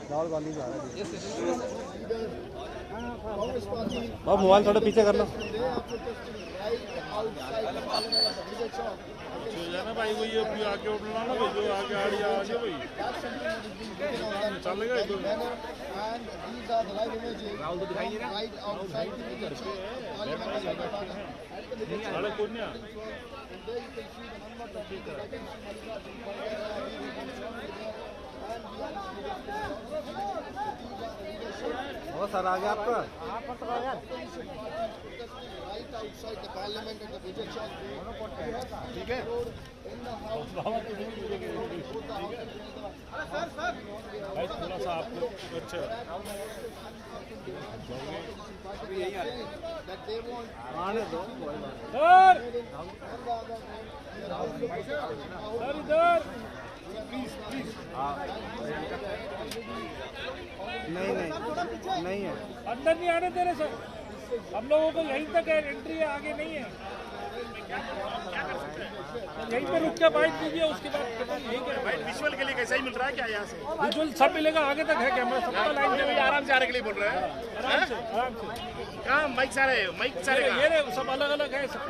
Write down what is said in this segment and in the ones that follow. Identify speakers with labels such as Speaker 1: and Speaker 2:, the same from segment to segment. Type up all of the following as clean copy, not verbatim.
Speaker 1: अब मोबाइल थोड़ा पीछे कर लो
Speaker 2: भाई वो ये आके उठना ना भाई, जो आगे आ गया आगे भाई चलेगा इधर। राहुल तो दिखाई नहीं रहा राइट आउटसाइड द पिक्चर साले कौन नहीं
Speaker 1: बहुत सारा आ गया आपका
Speaker 3: outside the parliament and the budget shop.
Speaker 2: ठीक है भाई थोड़ा सा आपको अच्छा
Speaker 1: आने दो
Speaker 2: सर इधर
Speaker 1: नहीं है
Speaker 2: अंदर नहीं आने दे रहे सर, हम लोगों को यहीं तक है, एंट्री है, आगे नहीं है। यहीं पे रुक के बाइट दीजिए, उसके बाद बाइट विजुअल के लिए कैसा ही मिल रहा है क्या यहाँ से? विजुअल सब मिलेगा, आगे तक है कैमरा सबका लाइन में आराम से आने के लिए बोल रहे हैं। आराम से कहाँ माइक सारे ये सब अलग अलग है सब।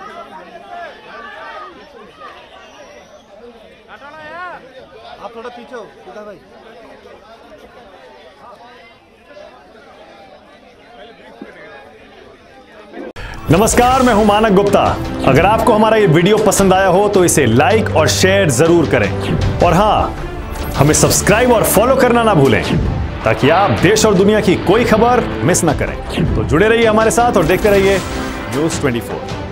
Speaker 1: आप थोड़ा पीछे हो सीधा भाई।
Speaker 4: नमस्कार, मैं हूं मानक गुप्ता। अगर आपको हमारा ये वीडियो पसंद आया हो तो इसे लाइक और शेयर जरूर करें और हां, हमें सब्सक्राइब और फॉलो करना ना भूलें ताकि आप देश और दुनिया की कोई खबर मिस ना करें। तो जुड़े रहिए हमारे साथ और देखते रहिए न्यूज़ 24।